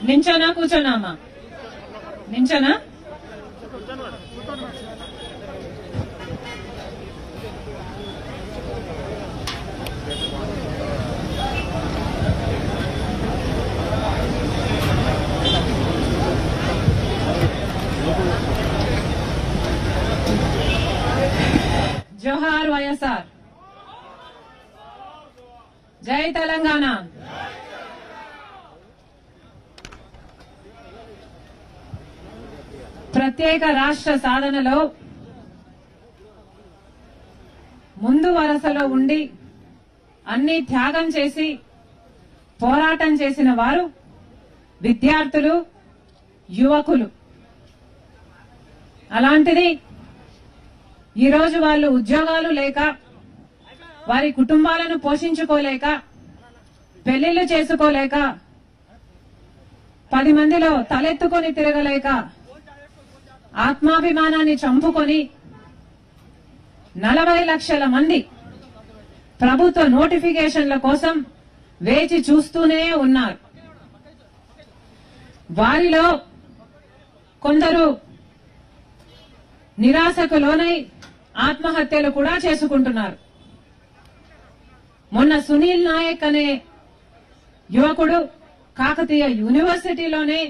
నించోనా కూర్చోనా అమ్మా? నించోనా? జోహార్ వైఎస్ఆర్, జై తెలంగాణ. ప్రత్యేక రాష్ట్ర సాధనలో ముందు వరుసలో ఉండి అన్ని త్యాగం చేసి పోరాటం చేసిన వారు విద్యార్థులు, యువకులు. అలాంటిది ఈరోజు వాళ్ళు ఉద్యోగాలు లేక, వారి కుటుంబాలను పోషించుకోలేక, పెళ్లిళ్లు చేసుకోలేక, 10 మందిలో తలెత్తుకొని తిరగలేక, ఆత్మాభిమానాన్ని చంపుకొని 40 లక్షల మంది ప్రభుత్వ నోటిఫికేషన్ల కోసం వేచి చూస్తూనే ఉన్నారు. వారిలో కొందరు నిరాశకు లోనై ఆత్మహత్యలు కూడా చేసుకుంటున్నారు. మొన్న సునీల్ నాయక్ అనే యువకుడు కాకతీయ యూనివర్సిటీలోనే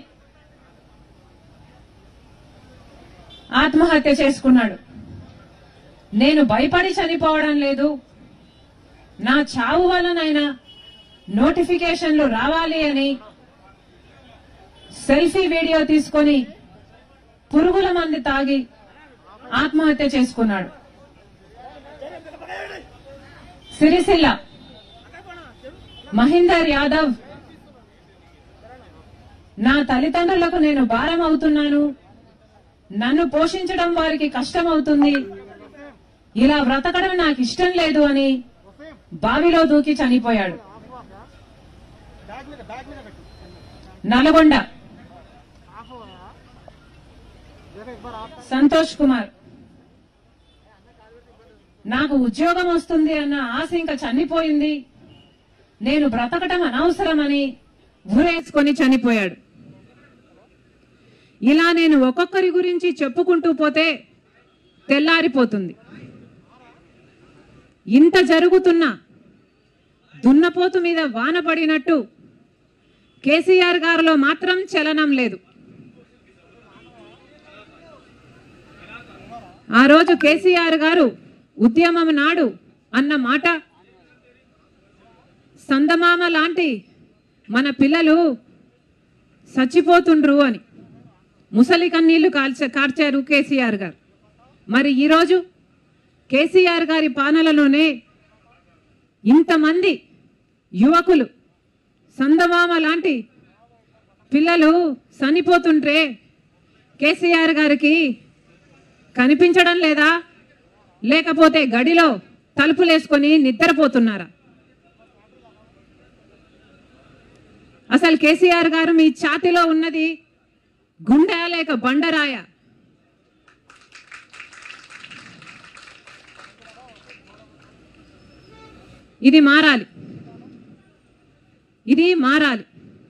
ఆత్మహత్య చేసుకున్నాడు. నేను భయపడి చనిపోవడం లేదు, నా చావు వలనైనా నోటిఫికేషన్లు రావాలి అని సెల్ఫీ వీడియో తీసుకొని పురుగుల మందు తాగి ఆత్మహత్య చేసుకున్నాడు. సిరిసిల్ల మహేందర్ యాదవ్, నా తల్లిదండ్రులకు నేను భారం అవుతున్నాను, నన్ను పోషించడం వారికి కష్టం అవుతుంది, ఇలా బ్రతకడం నాకు ఇష్టం లేదు అని బావిలో దూకి చనిపోయాడు. నల్గొండ సంతోష్ కుమార్, నాకు ఉద్యోగం వస్తుంది అన్న ఆశ ఇంకా చనిపోయింది, నేను బ్రతకటం అనవసరమని ఊరేసుకొని చనిపోయాడు. ఇలా నేను ఒక్కొక్కరి గురించి చెప్పుకుంటూ పోతే తెల్లారిపోతుంది. ఇంత జరుగుతున్నా దున్నపోతు మీద వాన పడినట్టు కేసీఆర్ గారిలో మాత్రం చలనం లేదు. ఆ రోజు కేసీఆర్ గారు ఉద్యమం నాడు అన్న మాట, సందమామ లాంటి మన పిల్లలు చచ్చిపోతుండ్రు అని ముసలి కన్నీళ్లు కార్చారు కేసీఆర్ గారు. మరి ఈరోజు కేసీఆర్ గారి పాలనలోనే ఇంతమంది యువకులు, సందమామ లాంటి పిల్లలు చనిపోతుంటే కేసీఆర్ గారికి కనిపించడం లేదా? లేకపోతే గడిలో తలుపులేసుకొని నిద్రపోతున్నారా? అసలు కేసీఆర్ గారు మీ ఛాతిలో ఉన్నది గుండె లేక బండరాయ? ఇది మారాలి, ఇది మారాలి.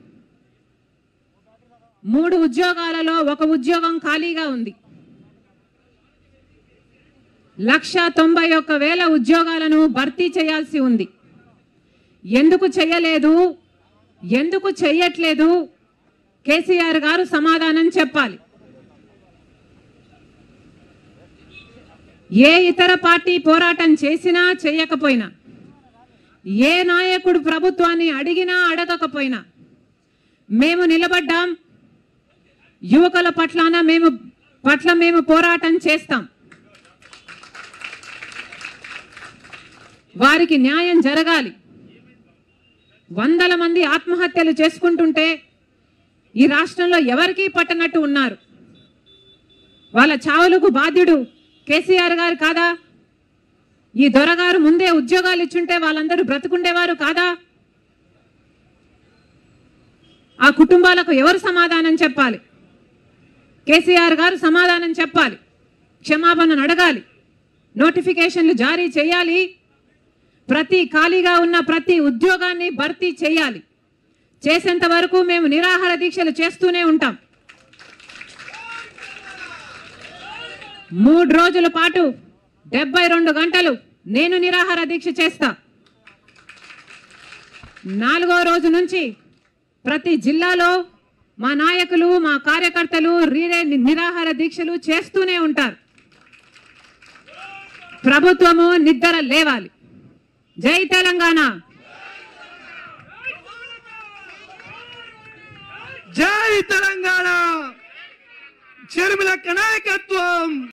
3 ఉద్యోగాలలో 1 ఉద్యోగం ఖాళీగా ఉంది. 191,000 ఉద్యోగాలను భర్తీ చేయాల్సి ఉంది. ఎందుకు చేయలేదు, ఎందుకు చెయ్యట్లేదు? కేసీఆర్ గారు సమాధానం చెప్పాలి. ఏ ఇతర పార్టీ పోరాటం చేసినా చేయకపోయినా, ఏ నాయకుడు ప్రభుత్వాన్ని అడిగినా అడగకపోయినా మేము నిలబడ్డాం. యువకుల పట్ల మేము పోరాటం చేస్తాం. వారికి న్యాయం జరగాలి. 100ల మంది ఆత్మహత్యలు చేసుకుంటుంటే ఈ రాష్ట్రంలో ఎవరికీ పట్టనట్టు ఉన్నారు. వాళ్ళ చావులకు బాధ్యుడు కేసీఆర్ గారు కాదా? ఈ దొరగారు ముందే ఉద్యోగాలు ఇచ్చుంటే వాళ్ళందరూ బ్రతుకుండేవారు కాదా? ఆ కుటుంబాలకు ఎవరు సమాధానం చెప్పాలి? కేసీఆర్ గారు సమాధానం చెప్పాలి, క్షమాపణను అడగాలి, నోటిఫికేషన్లు జారీ చేయాలి, ప్రతి ఖాళీగా ఉన్న ప్రతి ఉద్యోగాన్ని భర్తీ చేయాలి. చేసేంత వరకు మేము నిరాహార దీక్షలు చేస్తూనే ఉంటాం. 3 రోజుల పాటు 72 గంటలు నేను నిరాహార దీక్ష చేస్తా. 4వ రోజు నుంచి ప్రతి జిల్లాలో మా నాయకులు, మా కార్యకర్తలు నిరాహార దీక్షలు చేస్తూనే ఉంటారు. ప్రభుత్వము నిద్ర లేవాలి. జై తెలంగాణ. జై తెలంగాణ. షర్మిలక్క నాయకత్వం.